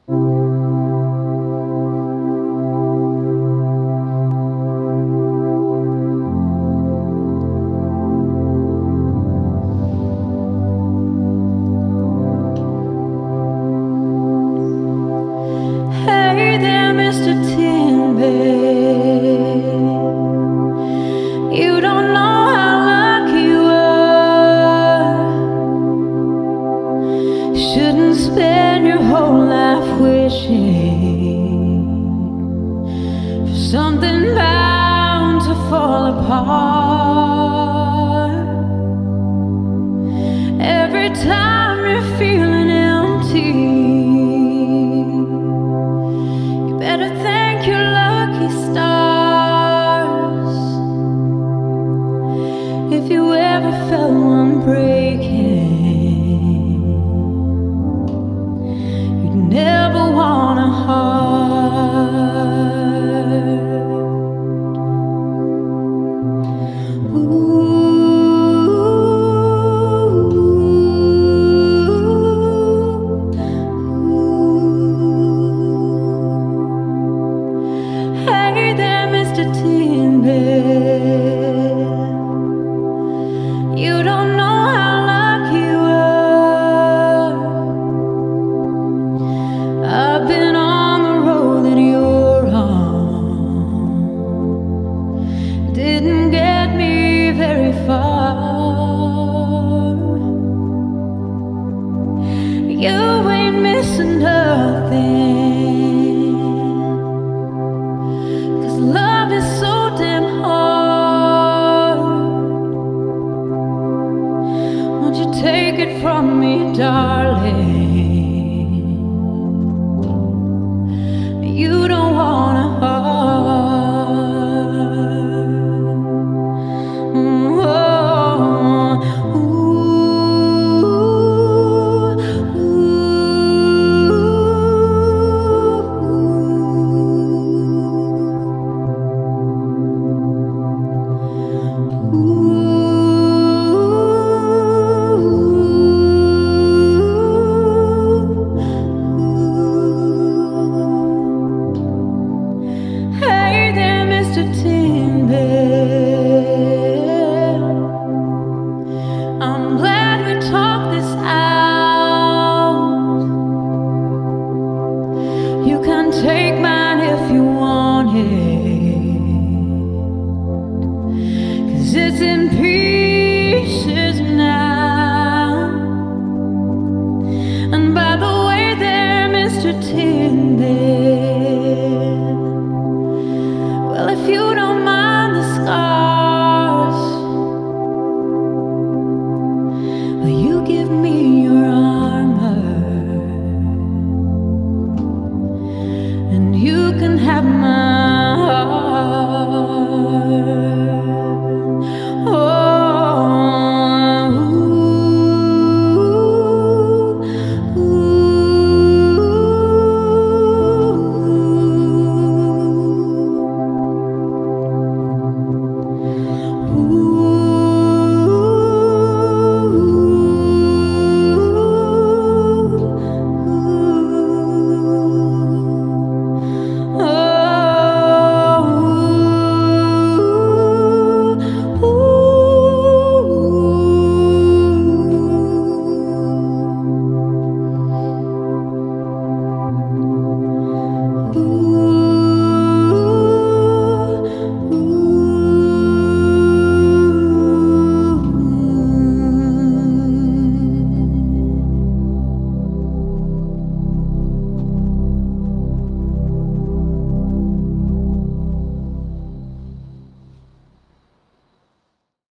Hey there, Mr. Tin Bed. You don't know how lucky you are. Shouldn't spend your whole life wishing for something bound to fall apart. Every time you're feeling empty, better thank your lucky stars. If you ever felt one breaking, you'd never want a heart. Hey there, Mr. Tin Bed. You don't know how lucky you are. I've been on the road that you're on. Didn't get me very far. You ain't missing nothing, 'cause love is so damn hard. Won't you take it from me, darling? You don't want a heart. Oh, hey there, Mr. Tin Bed. I'm glad we talked this out. You can take mine if you want it, 'cause it's in pieces now. And by the way there, Mr. Tin